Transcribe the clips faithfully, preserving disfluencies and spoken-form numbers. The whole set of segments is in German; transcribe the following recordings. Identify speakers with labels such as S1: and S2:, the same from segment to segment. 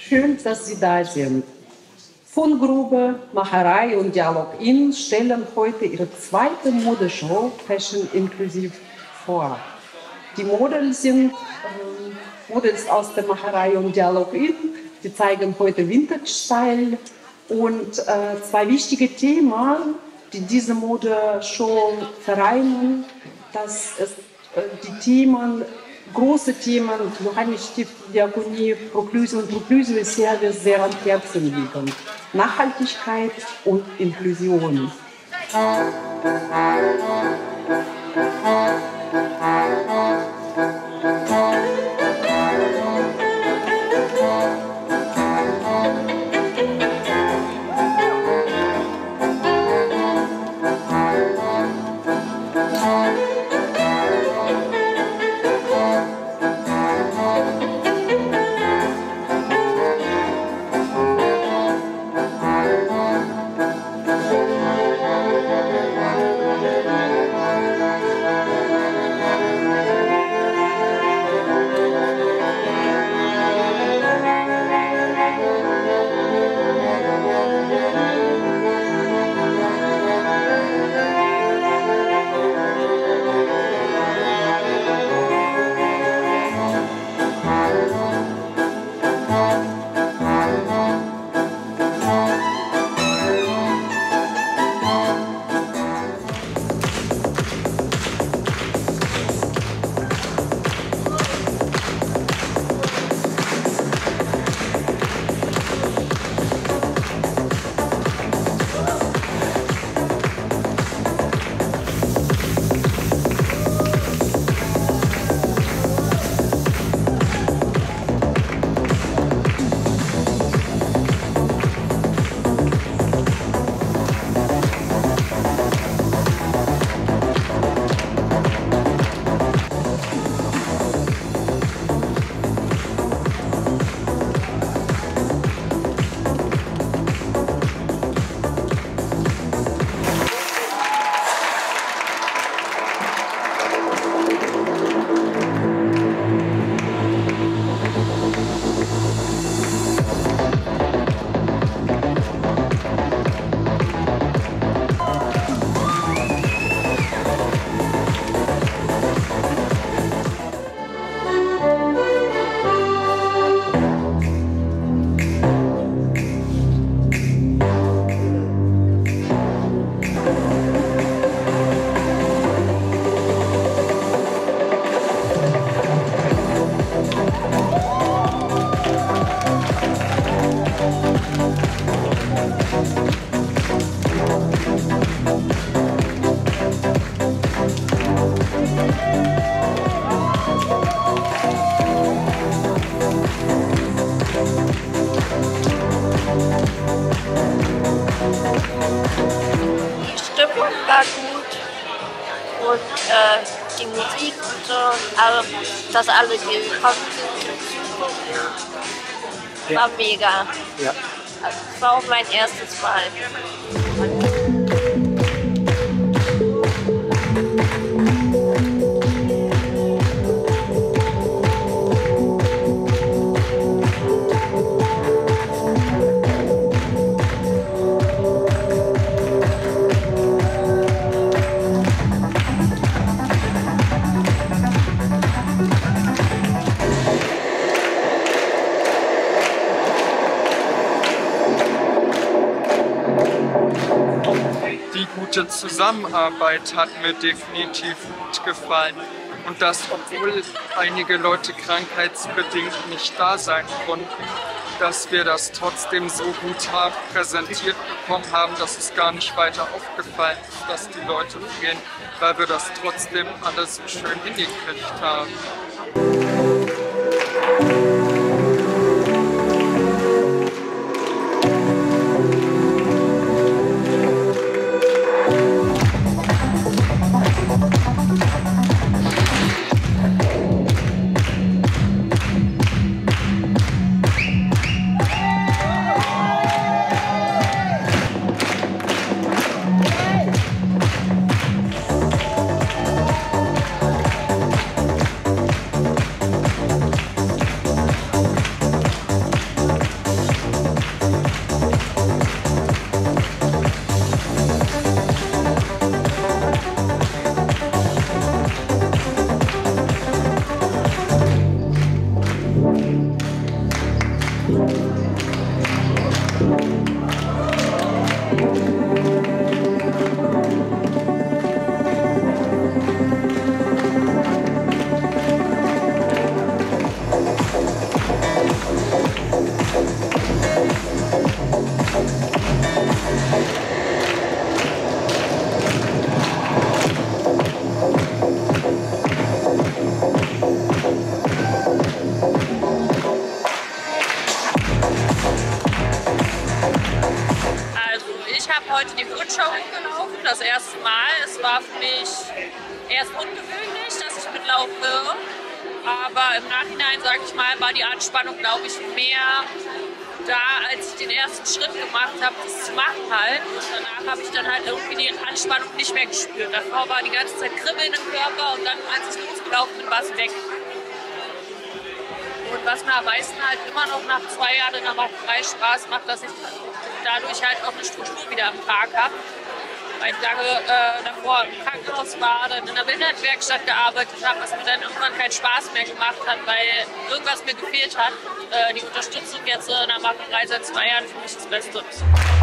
S1: Schön, dass Sie da sind. Fundgrube, Macherei und Dialog In stellen heute ihre zweite Modeshow Fashion Inklusiv vor. Die Models sind ähm, Models aus der Macherei und Dialog In. Die zeigen heute Vintage-Style und äh, zwei wichtige Themen, die diese Modeshow vereinen. Das ist äh, die Themen, große Themen, Johannesstift, Diakonie, Proklusion und Proklusion Service sehr am Herzen liegen. Nachhaltigkeit und Inklusion.
S2: War gut und äh, die Musik und so, also, dass alle gekommen sind, war mega.
S3: Ja.
S2: Also, das war auch mein erstes Mal.
S3: Die gute Zusammenarbeit hat mir definitiv gut gefallen. Und das, obwohl einige Leute krankheitsbedingt nicht da sein konnten, dass wir das trotzdem so gut haben, präsentiert bekommen haben, dass es gar nicht weiter aufgefallen ist, dass die Leute fehlen, weil wir das trotzdem alles so schön hingekriegt haben.
S4: das erste Mal. Es war für mich erst ungewöhnlich, dass ich mitlaufe. Aber im Nachhinein, sage ich mal, war die Anspannung, glaube ich, mehr da, als ich den ersten Schritt gemacht habe, das zu machen halt. Und danach habe ich dann halt irgendwie die Anspannung nicht mehr gespürt. Davor war die ganze Zeit Kribbeln im Körper und dann, als ich losgelaufen bin, war es weg. Und was mir am meisten halt immer noch nach zwei Jahren in der Macherei Spaß macht, dass ich dadurch halt auch eine Struktur wieder am Tag habe. Weil ich lange äh, davor im Krankenhaus war, dann in der Behindertenwerkstatt gearbeitet habe, was mir dann irgendwann keinen Spaß mehr gemacht hat, weil irgendwas mir gefehlt hat. Äh, die Unterstützung jetzt in der Macherei seit zwei Jahren für mich das Beste ist.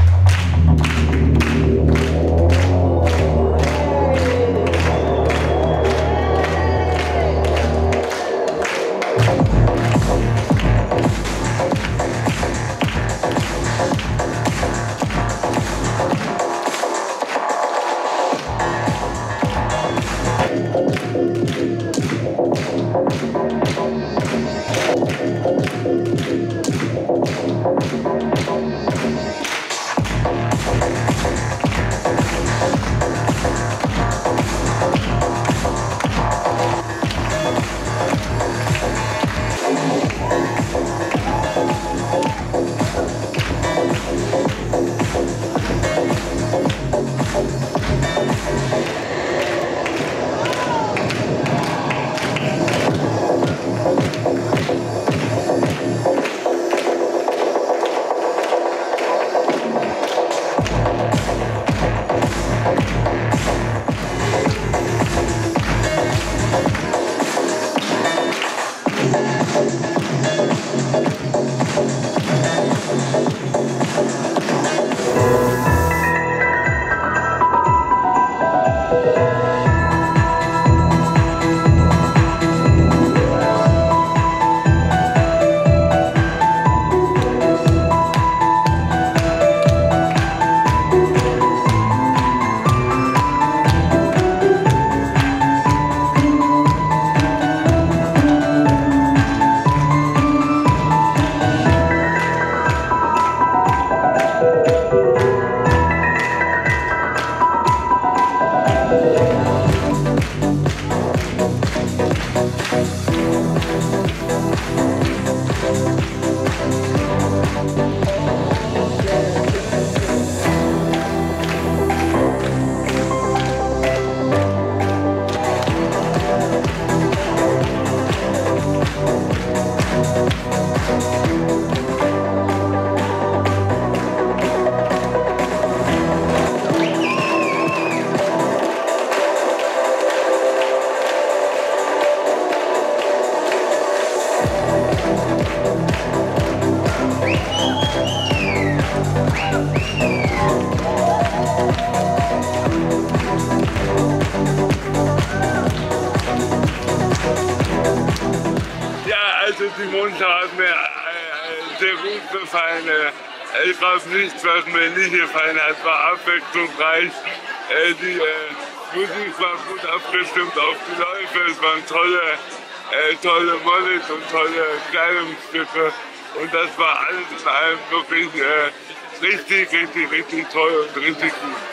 S5: Die Monster hat mir äh, sehr gut gefallen. Äh, ich glaube, nichts, was mir nicht gefallen hat, war abwechslungsreich. Äh, die äh, Musik war gut abgestimmt auf die Läufe. Es waren tolle, äh, tolle Models und tolle Kleidungsstücke. Und das war alles in allem wirklich äh, richtig, richtig, richtig toll und richtig gut.